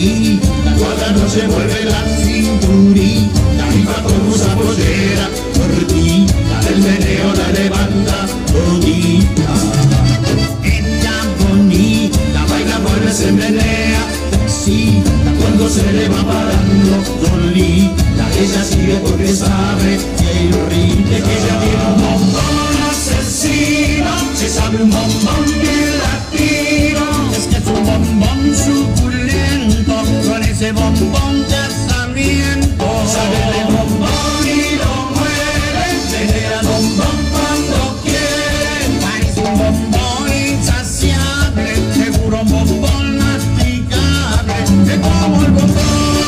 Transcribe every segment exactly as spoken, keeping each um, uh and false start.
aquí, toda la noche mueve la cinturita, viva como esa pollera, gordita, del meneo la levanta todita. Ella bonita, baila, mueve, se menea, sí, cuando se le va parando solita, ella sigue porque sabe que hay ritmo, que ella tiene un bombón asesino, se sabe un bombón bien latino, es que es un bombón suculento, con ese bombón casamiento, sabe de bombón y lo mueve, menea bombón cuando quiere, parece un bombón insaciable, seguro un bombón masticable, es como el bombón.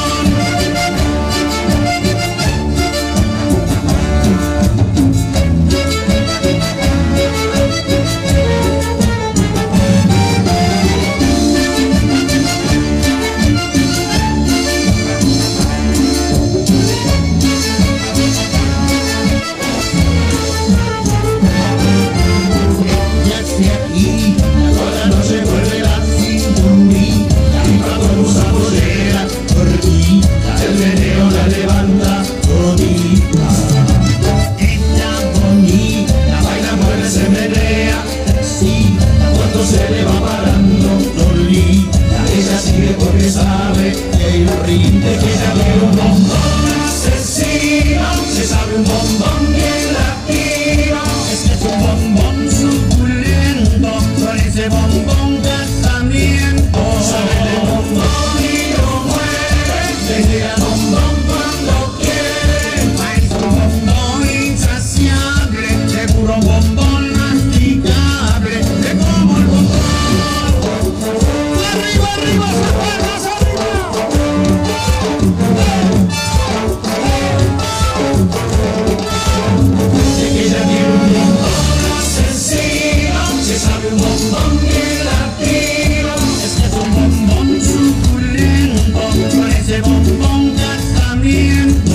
Se le va parando solita, ella sigue porque sabe que hay un rinde, que ella tiene un bombón asesino, se sabe un bombón bien latino, es que es un bombón suculento, con ese bombón casamiento, sabe de bombón y lo mueve, desde bombón cuando quiere, parece un bombón insaciable, seguro bombón masticable, de como el bombón. ¡Arriba, arriba, esas palmas, arriba! De que ella tiene un bombón asesino, se sabe un bombón bien latino, es que es un bombón suculento, con ese bombón casamiento.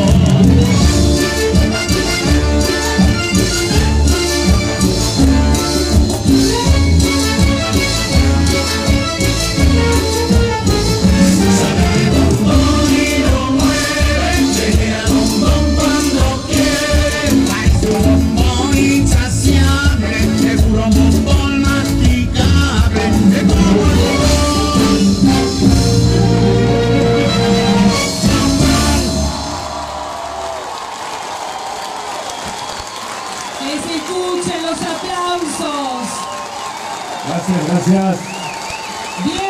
Que se escuchen los aplausos. Gracias, gracias. Bien.